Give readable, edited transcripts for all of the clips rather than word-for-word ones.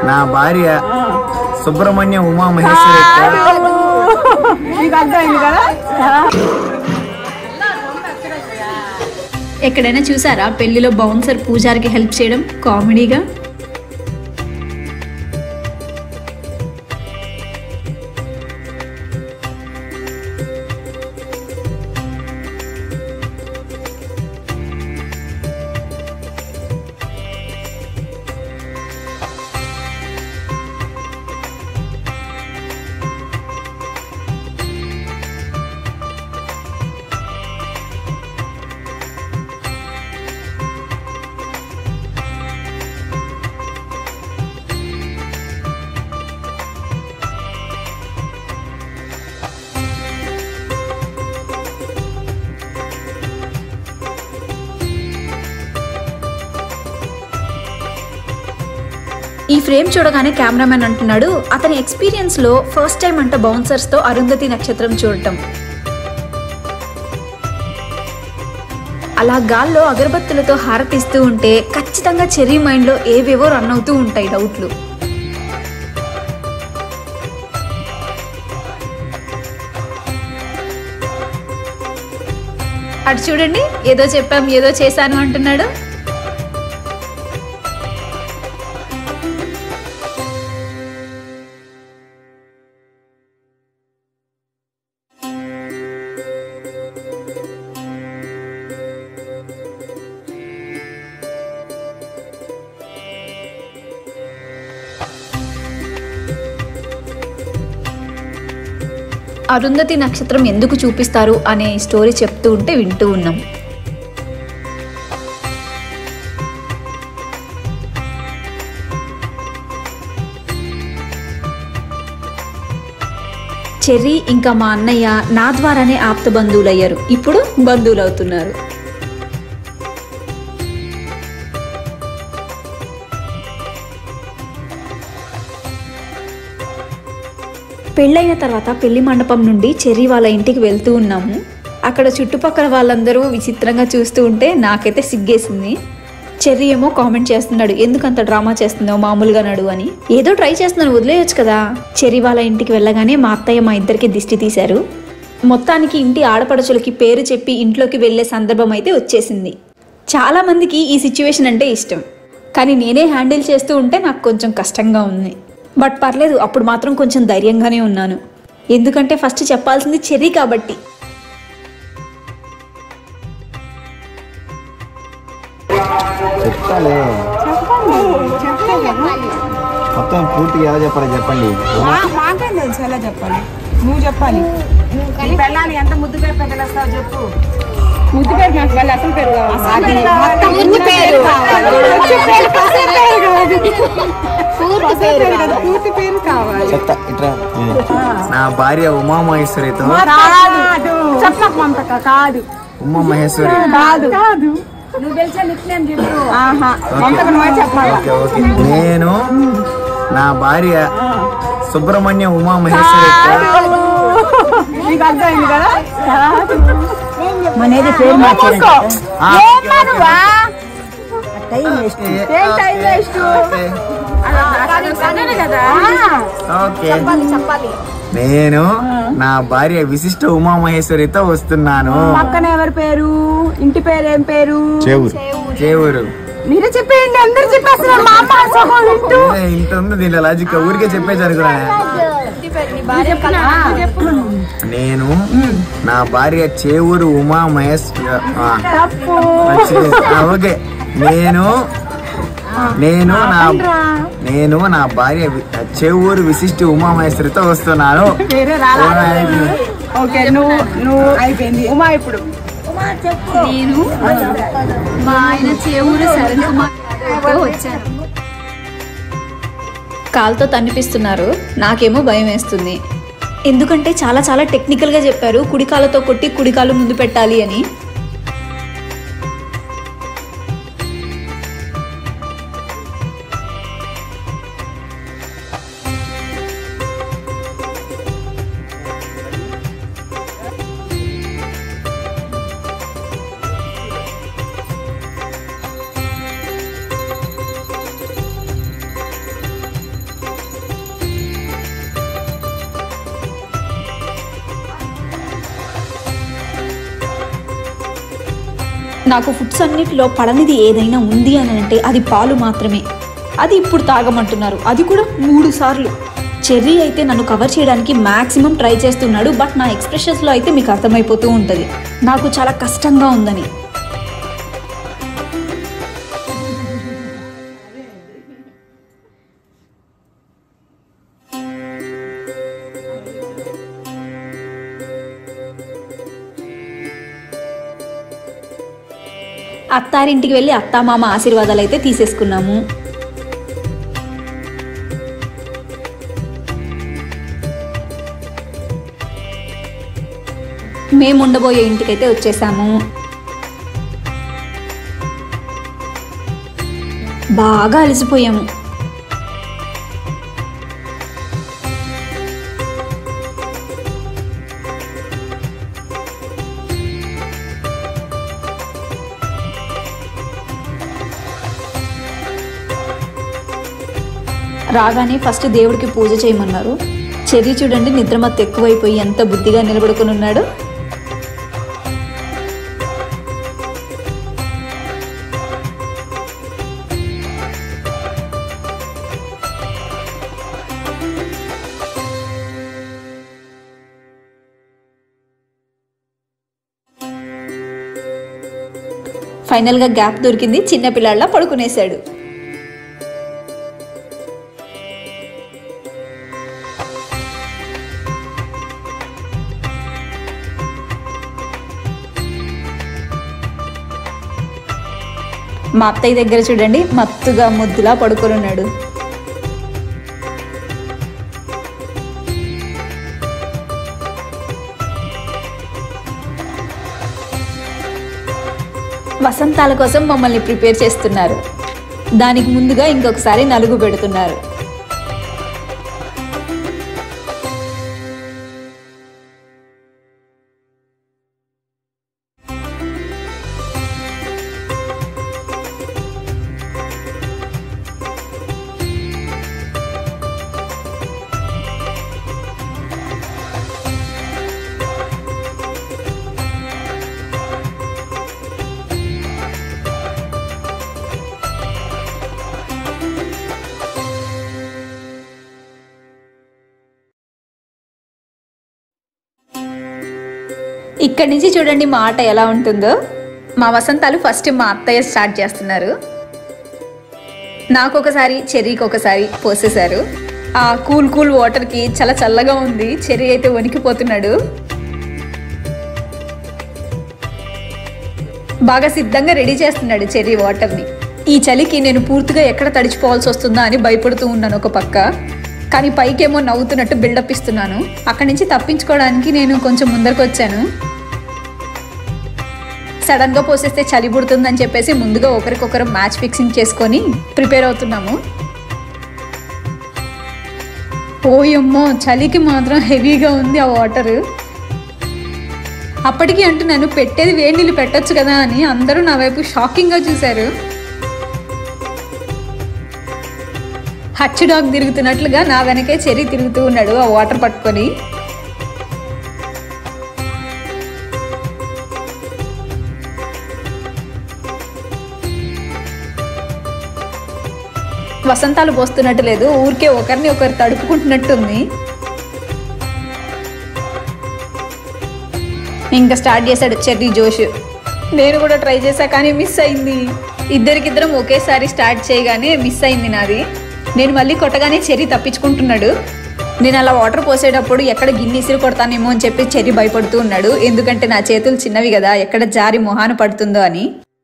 నా భార్య సుబ్రహ్మణ్య ఉమా మహేశ్వరి. ఎక్కడైనా చూసారా పెళ్లిలో బౌన్సర్ పూజారికి హెల్ప్ చేయడం కామెడీగా? ఈ ఫ్రేమ్ చూడగానే కెమెరామెన్ అంటున్నాడు అతని ఎక్స్పీరియన్స్ లో ఫస్ట్ టైం అంట బౌన్సర్స్ తో అరుంధతి నక్షత్రం చూడటం. అలా గాల్లో అగరబత్తులతో హారతిస్తూ ఉంటే ఖచ్చితంగా చెర్రీ మైండ్ లో ఏవేవో రన్ అవుతూ ఉంటాయి డౌట్లు. అటు చూడండి, ఏదో చెప్పాం ఏదో చేశాను అంటున్నాడు. అరుంధతి నక్షత్రం ఎందుకు చూపిస్తారు అనే స్టోరీ చెప్తూ ఉంటే వింటూ ఉన్నాం. చెర్రీ ఇంకా మా అన్నయ్య నా ద్వారానే ఆప్త బంధువులు అయ్యారు, ఇప్పుడు బంధువులు అవుతున్నారు. పెళ్ళైన తర్వాత పెళ్లి మండపం నుండి చెర్రీ వాళ్ళ ఇంటికి వెళ్తూ ఉన్నాము. అక్కడ చుట్టుపక్కల వాళ్ళందరూ విచిత్రంగా చూస్తూ ఉంటే నాకైతే సిగ్గేసింది. చెర్రీ ఏమో కామెంట్ చేస్తున్నాడు, ఎందుకంత డ్రామా చేస్తున్నావు, మామూలుగా నడు అని. ఏదో ట్రై చేస్తున్నాను, వదిలేయొచ్చు కదా. చెర్రీ వాళ్ళ ఇంటికి వెళ్ళగానే మా అత్తయ్య మా ఇద్దరికి దిష్టి తీశారు. మొత్తానికి ఇంటి ఆడపడుచులకి పేరు చెప్పి ఇంట్లోకి వెళ్లే సందర్భం అయితే వచ్చేసింది. చాలా మందికి ఈ సిచ్యువేషన్ అంటే ఇష్టం, కానీ నేనే హ్యాండిల్ చేస్తూ ఉంటే నాకు కొంచెం కష్టంగా ఉంది. బట్ పర్లేదు, అప్పుడు మాత్రం కొంచెం ధైర్యంగానే ఉన్నాను, ఎందుకంటే ఫస్ట్ చెప్పాల్సింది చెర్రీ కాబట్టి. మొత్తం పూర్తిగా ఎలా చెప్పాలి చెప్పండి. మాకేం తెలుసు ఎలా చెప్పాలి, నువ్వు చెప్పాలి. పెళ్ళాలి ఎంత ముద్దు పేరు పెట్టేస్తావు చెప్పు. ముద్దు పేరు నాకు వాళ్ళు అసలు పేరు పూర్తి పేరు కావాలి. నా భార్య ఉమా మహేశ్వరితో చెప్పమంతక కాదు, ఉమా మహేశ్వరి కాదు కాదు నువ్వు తెలిసే నిత్యం చెప్పు. చెప్పాలి. నేను నా భార్య సుబ్రహ్మణ్య ఉమా మహేశ్వరి. నీకు అర్థమైంది కదా. మనేది పేరు మార్చాలి. నేను నా భార్య విశిష్ట ఉమా మహేశ్వరితో వస్తున్నాను. పక్కన ఎవరి పేరు, ఇంటి పేరు ఏం పేరు? చేవూరు. మీరే చెప్పేయండి, అందరు చెప్పేస్తున్నారు. మా అమ్మ ఇంత ఉంది దీంట్లో లాజిక్, ఊరికే చెప్పేసి అనుకున్నా. నేను నా భార్య చేవూరు ఉమా మహేశ్వరి. ఓకే, నేను నా భార్య చేవూరు విశిష్ట ఉమా మహేశ్వరితో వస్తున్నాను. ఓకే, నువ్వు అయిపోయింది. ఉమా ఇప్పుడు నేను మా ఆయన చేవూరు సరణ్ కుమార్ వచ్చాను. కాల్తో తన్నిపిస్తున్నారు, నాకేమో భయం వేస్తుంది. ఎందుకంటే చాలా చాలా టెక్నికల్గా చెప్పారు, కుడికాలతో కొట్టి కుడికాలు ముందు పెట్టాలి అని. నాకు ఫుడ్స్ అన్నిటిలో పడనిది ఏదైనా ఉంది అని అంటే అది పాలు మాత్రమే. అది ఇప్పుడు తాగమంటున్నారు, అది కూడా 3 సార్లు. చెర్రీ అయితే నన్ను కవర్ చేయడానికి మ్యాక్సిమం ట్రై చేస్తున్నాడు. బట్ నా ఎక్స్ప్రెషన్స్లో అయితే మీకు అర్థమైపోతూ ఉంటుంది నాకు చాలా కష్టంగా ఉందని. అత్తారింటికి వెళ్ళి అత్తామామ ఆశీర్వాదాలు అయితే తీసేసుకున్నాము. మేము ఉండబోయే ఇంటికైతే వచ్చేసాము. బాగా అలసిపోయాము. రాగానే ఫస్ట్ దేవుడికి పూజ చేయమన్నారు. చెర్రీ చూడండి నిద్రమత్తు ఎక్కువైపోయి ఎంత బుద్ధిగా నిలబడుకుని ఉన్నాడు. ఫైనల్గా గ్యాప్ దొరికింది, చిన్నపిల్లాళ్ళ పడుకునేశాడు. మా అత్తయ్య దగ్గర చూడండి మత్తుగా ముద్దులా పడుకొని ఉన్నాడు. వసంతాల కోసం మమ్మల్ని ప్రిపేర్ చేస్తున్నారు. దానికి ముందుగా ఇంకొకసారి నలుగు పెడుతున్నారు. ఇక్కడి నుంచి చూడండి మా ఆట ఎలా ఉంటుందో. మా వసంతాలు ఫస్ట్ మా అత్తయ్య స్టార్ట్ చేస్తున్నారు. నాకు ఒకసారి చెర్రీకి ఒకసారి పోసేశారు. ఆ కూల్ వాటర్కి చాలా చల్లగా ఉంది. చెర్రీ అయితే వణికిపోతున్నాడు. బాగా సిద్ధంగా రెడీ చేస్తున్నాడు చెర్రీ వాటర్ని. ఈ చలికి నేను పూర్తిగా ఎక్కడ తడిచిపోవాల్సి వస్తుందా అని భయపడుతూ ఉన్నాను ఒక పక్క. కానీ పైకేమో నవ్వుతున్నట్టు బిల్డప్ ఇస్తున్నాను. అక్కడి నుంచి తప్పించుకోవడానికి నేను కొంచెం ముందరకు వచ్చాను. సడన్గా పోసేస్తే చలి పుడుతుందని చెప్పేసి ముందుగా ఒకరికొకరు మ్యాచ్ ఫిక్సింగ్ చేసుకొని ప్రిపేర్ అవుతున్నాము. ఓయమ్మో చలికి మాత్రం హెవీగా ఉంది ఆ వాటర్. అప్పటికి అంటున్నాను పెట్టేది వేడి నీళ్ళు పెట్టచ్చు కదా అని. అందరూ నా వైపు షాకింగ్గా చూశారు. హచ్ డాగ్ తిరుగుతున్నట్లుగా నా వెనకే చెర్రీ తిరుగుతూ ఉన్నాడు ఆ వాటర్ పట్టుకొని. వసంతాలు పోస్తున్నట్టు లేదు, ఊరికే ఒకరిని ఒకరు తడుపుకుంటున్నట్టుంది. ఇంకా స్టార్ట్ చేశాడు చెర్రీ జోష్. నేను కూడా ట్రై చేశా కానీ మిస్ అయింది. ఇద్దరికిద్దరం ఒకేసారి స్టార్ట్ చేయగానే మిస్ అయింది నాది. నేను మళ్ళీ కొట్టగానే చెర్రీ తప్పించుకుంటున్నాడు. నేను అలా వాటర్ పోసేటప్పుడు ఎక్కడ గిన్నె ఇసిరి కొడతానేమో అని చెప్పి చెర్రీ భయపడుతూ ఉన్నాడు. ఎందుకంటే నా చేతులు చిన్నవి కదా, ఎక్కడ జారి మొహాన పడుతుందో అని.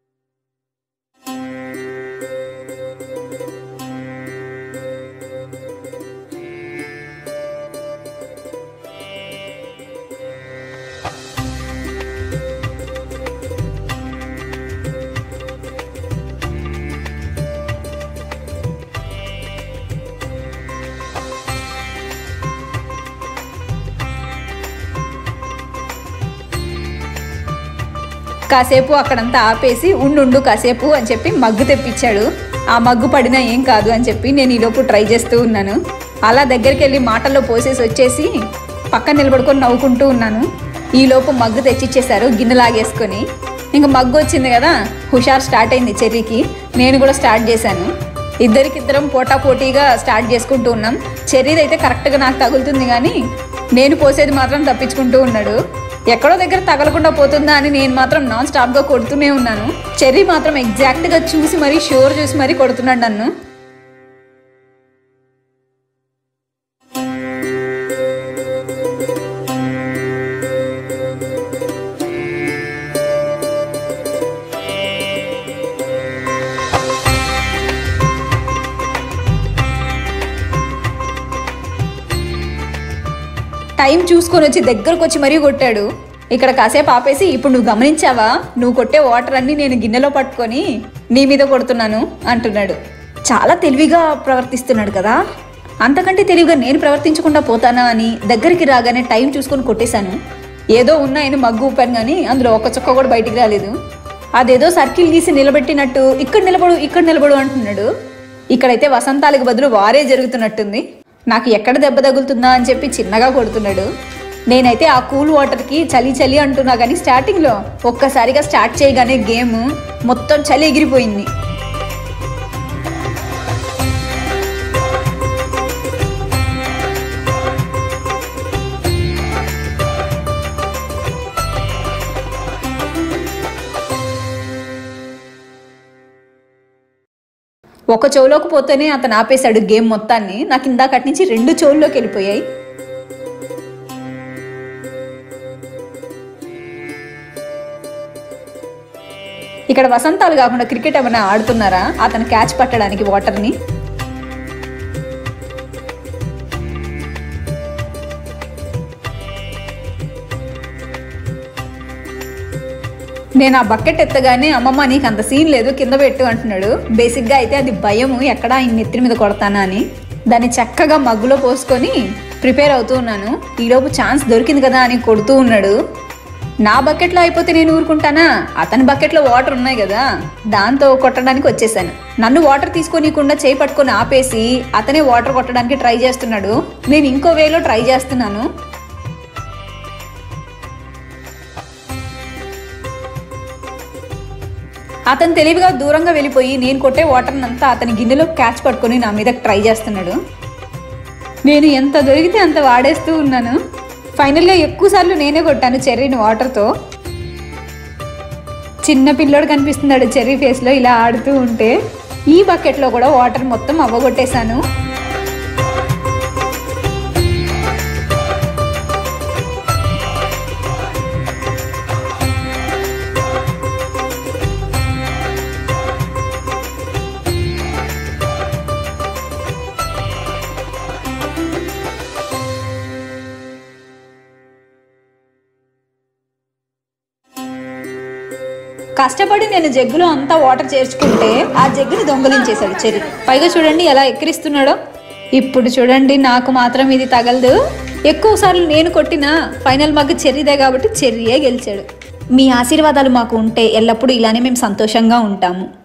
కాసేపు అక్కడంతా ఆపేసి ఉండు కాసేపు అని చెప్పి మగ్గు తెప్పించాడు. ఆ మగ్గు పడినా ఏం కాదు అని చెప్పి నేను ఈలోపు ట్రై చేస్తూ ఉన్నాను. అలా దగ్గరికి వెళ్ళి మాటల్లో పోసేసి వచ్చేసి పక్కన నిలబడుకొని నవ్వుకుంటూ ఉన్నాను. ఈలోపు మగ్గు తెచ్చిచ్చేశారు గిన్నె లాగేసుకొని. ఇంకా మగ్గు వచ్చింది కదా, హుషారు స్టార్ట్ అయింది చెర్రీకి. నేను కూడా స్టార్ట్ చేశాను. ఇద్దరికిద్దరం పోటాపోటీగా స్టార్ట్ చేసుకుంటూ ఉన్నాం. చెర్రీది అయితే కరెక్ట్గా నాకు తగులుతుంది కానీ నేను పోసేది మాత్రం తప్పించుకుంటూ ఉన్నాడు. ఎక్కడో దగ్గర తగలకుండా పోతుందా అని నేను మాత్రం నాన్ స్టాప్గా కొడుతూనే ఉన్నాను. చెర్రీ మాత్రం ఎగ్జాక్ట్గా చూసి మరీ షోర్ చూసి మరీ కొడుతున్నాడు నన్ను. టైం చూసుకొని వచ్చి దగ్గరకు వచ్చి మరీ కొట్టాడు. ఇక్కడ కాసేపు ఆపేసి, ఇప్పుడు నువ్వు గమనించావా, నువ్వు కొట్టే వాటర్ అన్ని నేను గిన్నెలో పట్టుకొని నీ మీద కొడుతున్నాను అంటున్నాడు. చాలా తెలివిగా ప్రవర్తిస్తున్నాడు కదా. అంతకంటే తెలివిగా నేను ప్రవర్తించకుండా పోతానా అని దగ్గరికి రాగానే టైం చూసుకొని కొట్టేశాను. ఏదో ఉన్నాయని మగ్గు ఊపాను కానీ అందులో ఒక చుక్క కూడా బయటికి రాలేదు. అదేదో సర్కిల్ గీసి నిలబెట్టినట్టు ఇక్కడ నిలబడు అంటున్నాడు. ఇక్కడైతే వసంతాలకు బదులు వారే జరుగుతున్నట్టుంది. నాకు ఎక్కడ దెబ్బ తగులుతుందా అని చెప్పి చిన్నగా కొడుతున్నాడు. నేనైతే ఆ కూల్ వాటర్కి చలి అంటున్నా కానీ స్టార్టింగ్లో ఒక్కసారిగా స్టార్ట్ చేయగానే గేమ్ మొత్తం చలి ఎగిరిపోయింది. ఒక చెవులోకి పోతేనే అతను ఆపేశాడు గేమ్ మొత్తాన్ని. నాకు ఇందాకటి నుంచి 2 చెవుల్లోకి వెళ్ళిపోయాయి. ఇక్కడ వసంతాలు కాకుండా క్రికెట్ ఏమైనా ఆడుతున్నారా అతను క్యాచ్ పట్టడానికి వాటర్ని? నేను ఆ బకెట్ ఎత్తగానే అమ్మమ్మ నీకు అంత సీన్ లేదు కింద పెట్టు అంటున్నాడు. బేసిక్గా అయితే అది భయము, ఎక్కడా ఆయన నెత్తిన మీద కొడతానా అని. దాన్ని చక్కగా మగ్గులో పోసుకొని ప్రిపేర్ అవుతూ ఉన్నాను. ఈలోపు ఛాన్స్ దొరికింది కదా అని కొడుతూ ఉన్నాడు. నా బకెట్లో అయిపోతే నేను ఊరుకుంటానా? అతని బకెట్లో వాటర్ ఉన్నాయి కదా, దాంతో కొట్టడానికి వచ్చేసాను. నన్ను వాటర్ తీసుకోనీయకుండా చేయి పట్టుకొని ఆపేసి అతనే వాటర్ కొట్టడానికి ట్రై చేస్తున్నాడు. నేను ఇంకో వేలో ట్రై చేస్తున్నాను. అతను తెలివిగా దూరంగా వెళ్ళిపోయి నేను కొట్టే వాటర్ని అంతా అతని గిన్నెలో క్యాచ్ పట్టుకొని నా మీద ట్రై చేస్తున్నాడు. నేను ఎంత దొరికితే అంత వాడేస్తూ ఉన్నాను. ఫైనల్గా ఎక్కువసార్లు నేనే కొట్టాను చెర్రీని వాటర్తో. చిన్న పిల్లోడు కనిపిస్తున్నాడు చెర్రీ ఫేస్లో ఇలా ఆడుతూ ఉంటే. ఈ బకెట్లో కూడా వాటర్ మొత్తం అవ్వగొట్టేశాను. కష్టపడి నేను జగ్గులో అంతా వాటర్ చేర్చుకుంటే ఆ జగ్గుని దొంగలించేశాడు చెర్రీ. పైగా చూడండి ఎలా ఎక్కిరిస్తున్నాడో. ఇప్పుడు చూడండి నాకు మాత్రం ఇది తగలదు. ఎక్కువ సార్లు నేను కొట్టిన ఫైనల్ మగ్గు చెర్రీదే కాబట్టి చెర్రీయే గెలిచాడు. మీ ఆశీర్వాదాలు మాకు ఉంటే ఎల్లప్పుడూ ఇలానే మేము సంతోషంగా ఉంటాము.